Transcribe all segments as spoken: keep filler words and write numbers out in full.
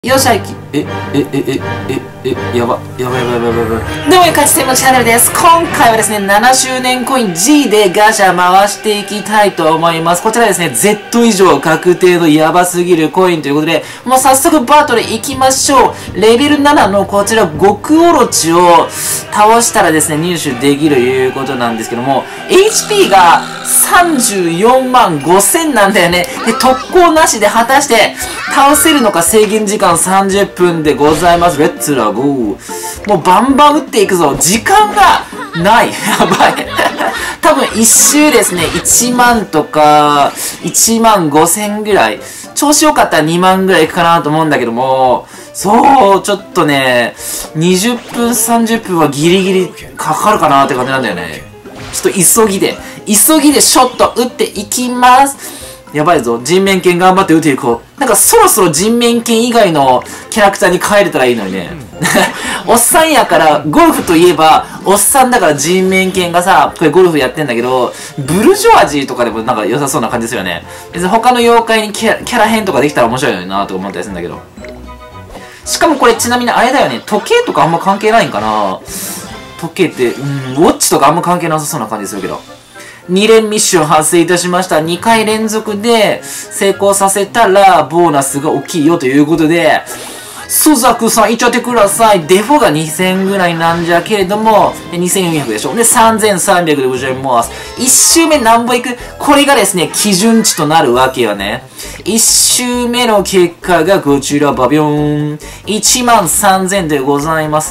よっしゃいき、え、え、え、え、え、え、やば、やばいやばいやばいやばい。どうも、勝ち専門チャンネルです。今回はですね、ななしゅうねんコイン G でガシャ回していきたいと思います。こちらですね、Z 以上確定のやばすぎるコインということで、もう早速バトル行きましょう。レベルななのこちら、極オロチを倒したらですね、入手できるということなんですけども、エイチピー がさんじゅうよんまんごせんなんだよね。で、特攻なしで果たして倒せるのか。制限時間さんじゅっぷんでございます。レッツラゴー。もうバンバン打っていくぞ。時間がない。やばい。多分一周ですね、いちまんとか、いちまんごせんぐらい。調子良かったらにまんぐらいいくかなと思うんだけども、そう、ちょっとね、にじゅっぷん、さんじゅっぷんはギリギリかかるかなって感じなんだよね。ちょっと急ぎで、急ぎでショット打っていきます。やばいぞ。人面犬頑張って打っていこう。なんかそろそろ人面犬以外のキャラクターに変えれたらいいのにね。おっさんやから、ゴルフといえば、おっさんだから人面犬がさ、これゴルフやってんだけど、ブルジョアジーとかでもなんか良さそうな感じですよね。別に他の妖怪にキャラ、キャラ変とかできたら面白いのになと思ったりするんだけど。しかもこれちなみにあれだよね。時計とかあんま関係ないんかな。時計って、うん、ウォッチとかあんま関係なさそうな感じするけど。に連ミッション発生いたしました。にかい連続で成功させたらボーナスが大きいよということで、スザクさんいっちゃってください。デフォがにせんぐらいなんじゃけれども、にせんよんひゃくでしょ。で、さんぜんさんびゃくでございます。いち周目何本いく？これがですね、基準値となるわけよね。いち周目の結果がこちら、バビョーン。いちまんさんぜんでございます。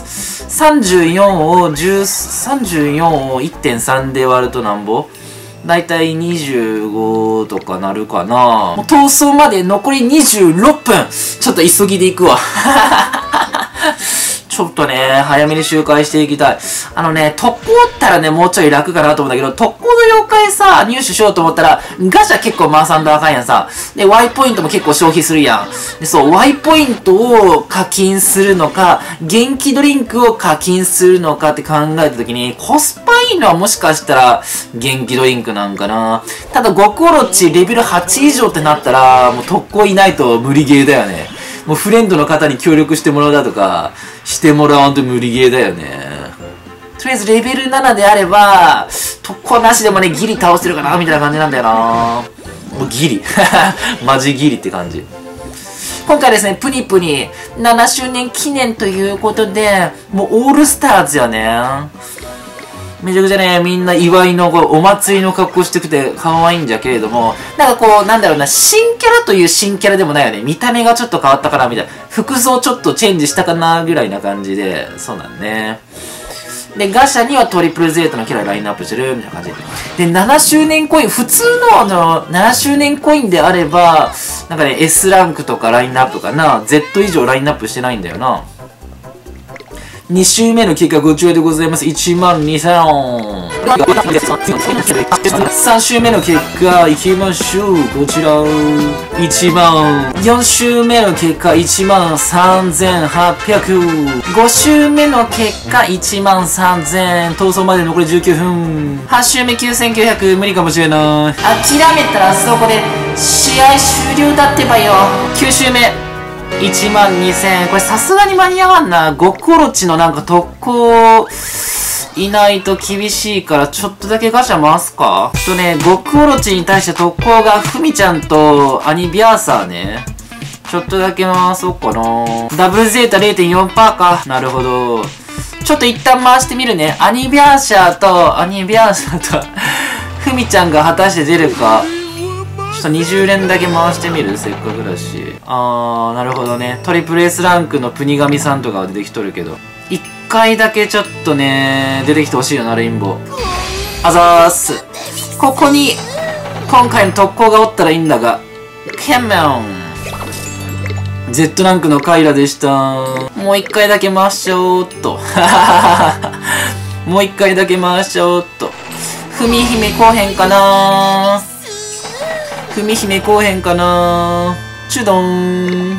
さんじゅうよんを10、さんじゅうよんを いってんさん で割るとなんぼ？だいたいにじゅうごとかなるかな。もう逃走まで残りにじゅうろっぷん。ちょっと急ぎでいくわ。ちょっとね、早めに周回していきたい。あのね、特攻あったらね、もうちょい楽かなと思うんだけど、特攻の妖怪さ、入手しようと思ったら、ガシャ結構回さんとあかんやんさ。で、Y ポイントも結構消費するやん。で、そう、Y ポイントを課金するのか、元気ドリンクを課金するのかって考えたときに、コスパいいのはもしかしたら、元気ドリンクなんかな。ただ、極オロチレベルはち以上ってなったら、もう特攻いないと無理ゲーだよね。もうフレンドの方に協力してもらうだとか、してもらわんと無理ゲーだよね。とりあえずレベルななであれば、特攻なしでもね、ギリ倒してるかなみたいな感じなんだよな。もうギリ。マジギリって感じ。今回ですね、プニプニななしゅうねん記念ということで、もうオールスターズよね。めちゃくちゃね、みんな祝いのお祭りの格好してきて可愛いんじゃけれども、なんかこう、なんだろうな、新キャラという新キャラでもないよね。見た目がちょっと変わったかな、みたいな。服装ちょっとチェンジしたかな、ぐらいな感じで、そうなんね。で、ガシャにはトリプルゼータのキャララインナップしてる、みたいな感じで。で、ななしゅうねんコイン、普通のあの、ななしゅうねんコインであれば、なんかね、S ランクとかラインナップかな、Z 以上ラインナップしてないんだよな。に周目の結果こちらでございます。いちまんにせん。さん周目の結果いきましょう。こちら。いちまん。よん周目の結果いちまんさんぜんはっぴゃく。ご周目の結果いちまんさんぜん。逃走まで残りじゅうきゅうふん。はち周目きゅうせんきゅうひゃく。無理かもしれない。諦めたらそこで試合終了だってばよ。きゅう周目。いちまんにせん。これさすがに間に合わんな。極オロチのなんか特攻いないと厳しいからちょっとだけガシャ回すか。とね、極オロチに対して特攻がフミちゃんとアニビアーサーね。ちょっとだけ回そうかな。ダブルゼータ れいてんよんパーセント か。なるほど。ちょっと一旦回してみるね。アニビアーシャーと、アニビアーシャーとフミちゃんが果たして出るか。ちょっとにじゅう連だけ回してみる？せっかくだし。あー、なるほどね。トリプル S ランクのプニガミさんとかは出てきとるけど。一回だけちょっとね、出てきてほしいよな、レインボー。あざーす。ここに、今回の特攻がおったらいいんだが。ケンメン Z ランクのカイラでした。もう一回だけ回しちゃおうっと。もう一回だけ回しちゃおうっと。ふみひめこうへんかなー。ふみひめこうへんかなー。チュドン。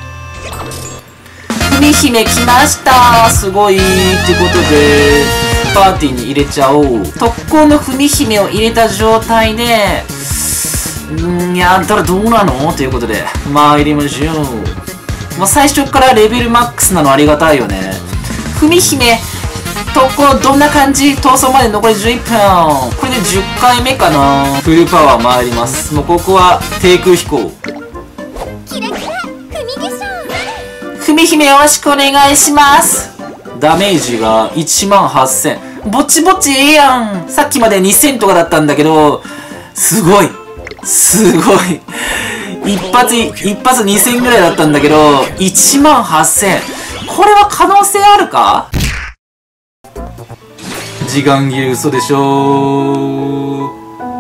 ふみひめ来ましたー。すごいってことで、パーティーに入れちゃおう。特攻のふみひめを入れた状態で、んー、やったらどうなのということで、参りましょう。 もう最初からレベルマックスなのありがたいよね。ふみ姫、とこどんな感じ？逃走まで残りじゅういっぷん。これでじゅっかいめかな。フルパワー参ります。もうここは低空飛行。ふみ姫よろしくお願いします。ダメージがいちまんはっせん。ぼちぼちええやん。さっきまでにせんとかだったんだけど、すごい。すごい。一発、一発にせんぐらいだったんだけど、いちまんはっせん。これは可能性あるか？時間切れ嘘でしょ。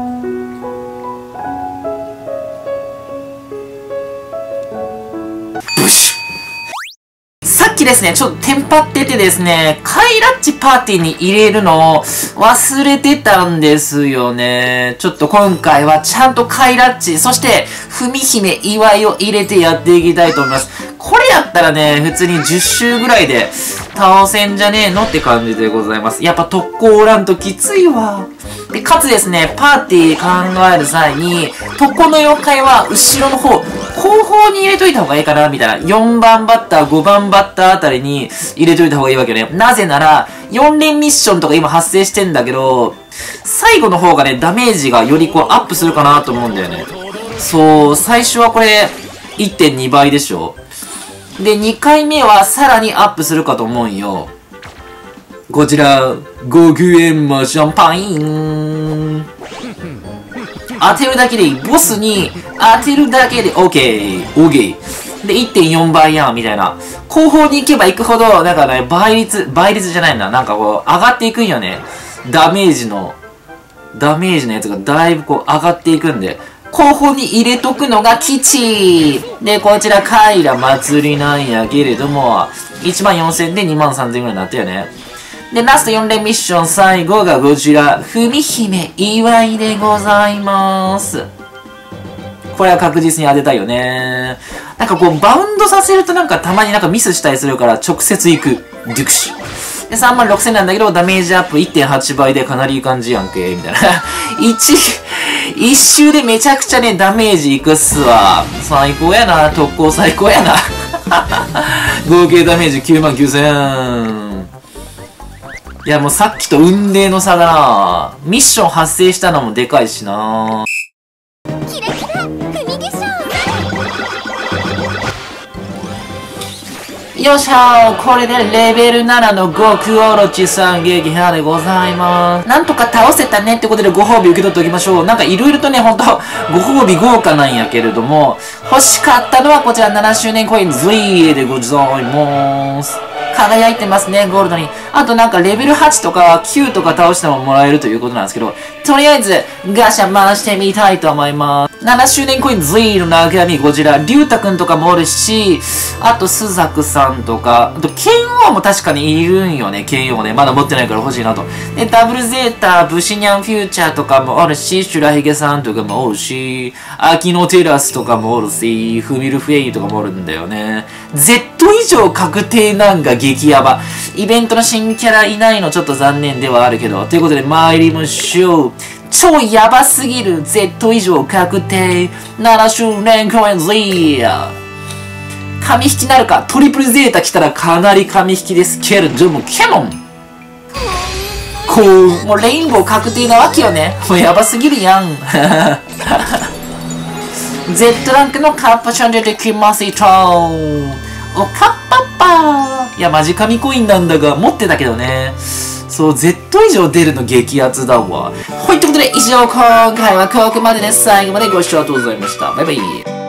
ブシュ。さっきですね、ちょっとテンパっててですね、カイラッチパーティーに入れるのを忘れてたんですよね。ちょっと今回はちゃんとカイラッチ、そしてふみ姫祝いを入れてやっていきたいと思います。これやったらね、普通にじゅっ周ぐらいで倒せんじゃねえのって感じでございます。やっぱ特攻おらんときついわ。で、かつですね、パーティー考える際に、特攻の妖怪は後ろの方、後方に入れといた方がいいかな、みたいな。よんばんバッター、ごばんバッターあたりに入れといた方がいいわけよね。なぜなら、よん連ミッションとか今発生してんだけど、最後の方がね、ダメージがよりこうアップするかなと思うんだよね。そう、最初はこれ、いってんにばいでしょ。で、にかいめはさらにアップするかと思うんよ。こちら、ごきゅうえんもシャンパイン。当てるだけでいい。ボスに当てるだけで OK。OK。で、いってんよんばいやん、みたいな。後方に行けば行くほど、なんかね、倍率、倍率じゃないな。なんかこう、上がっていくんよね。ダメージの、ダメージのやつがだいぶこう、上がっていくんで。後方に入れとくのが吉。で、こちら、カイラ祭りなんやけれども、いちまんよんせんでにまんさんぜんぐらいになったよね。で、ラストよん連ミッション最後がこちら、ふみ姫祝いでございます。これは確実に当てたいよね。なんかこう、バウンドさせるとなんかたまになんかミスしたりするから直接行く。デュクシュ。で、さんまんろくせんなんだけど、ダメージアップ いってんはちばいでかなりいい感じやんけ、みたいな。いち、一周でめちゃくちゃね、ダメージいくっすわ。最高やな。特攻最高やな。合計ダメージきゅうまんきゅうせん。いや、もうさっきと運命の差だな。ミッション発生したのもでかいしな。キラキラ組化粧。よっしゃー、これでレベルななの極オロチさん撃破でございます。なんとか倒せたねってことでご褒美受け取っておきましょう。なんかいろいろとね、ほんと、ご褒美豪華なんやけれども、欲しかったのはこちらななしゅうねんコイン Z でございます。輝いてますね、ゴールドに。あとなんかレベルはちとかきゅうとか倒してももらえるということなんですけど、とりあえずガシャ回してみたいと思います。ななしゅうねんコイン Z の中身こちら、リュウタくんとかもおるし、あとスザクさんとか、あと剣王も確かにいるんよね、剣王ね。まだ持ってないから欲しいなと。で、ダブルゼータ、ブシニャンフューチャーとかもおるし、シュラヒゲさんとかもおるし、アキノテラスとかもおるし、フミルフェイとかもおるんだよね。Z 以上確定なんか激ヤバ。イベントの新キャラいないのちょっと残念ではあるけど。ということで参りましょう。超ヤバすぎる Z 以上確定。ななしゅうねんコイン Z。紙引きなるか。トリプルゼータ来たらかなり紙引きですけれども、キャノンこう、もうレインボー確定なわけよね。もうヤバすぎるやん。Z ランクのカッパちゃん出てきますよ。おかっぱっぱー。いや、マジ神コインなんだが、持ってたけどね。そう、Z 以上出るの激アツだわ。はい、ということで、以上、今回はここまでです。最後までご視聴ありがとうございました。バイバイ。